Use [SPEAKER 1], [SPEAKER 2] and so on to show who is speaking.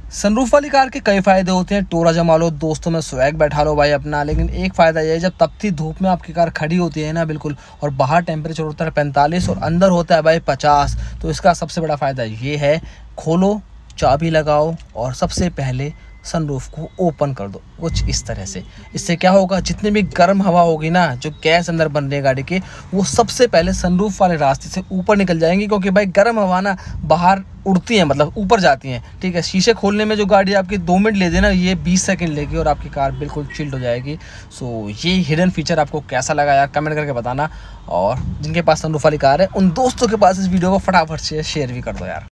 [SPEAKER 1] Sunroof वाली car के कई फ़ायदे होते हैं। टोरा जमा लो, दोस्तों में स्वैग बैठा लो भाई अपना। लेकिन एक फ़ायदा ये है, जब तपती धूप में आपकी कार खड़ी होती है ना बिल्कुल, और बाहर टेम्परेचर होता है 45 और अंदर होता है भाई 50, तो इसका सबसे बड़ा फ़ायदा ये है, खोलो, चाबी लगाओ और सबसे पहले सनरूफ को ओपन कर दो कुछ इस तरह से। इससे क्या होगा, जितनी भी गर्म हवा होगी ना, जो गैस अंदर बन रही है गाड़ी के, वो सबसे पहले सनरूफ वाले रास्ते से ऊपर निकल जाएंगी। क्योंकि भाई गर्म हवा ना बाहर उड़ती है, मतलब ऊपर जाती हैं। ठीक है, शीशे खोलने में जो गाड़ी आपकी 2 मिनट ले देना, ये 20 सेकंड लेगी और आपकी कार बिल्कुल चिल्ड हो जाएगी। सो ये हिडन फीचर आपको कैसा लगा यार, कमेंट करके बताना। और जिनके पास सनरूफ वाली कार है, उन दोस्तों के पास इस वीडियो को फटाफट से शेयर भी कर दो यार।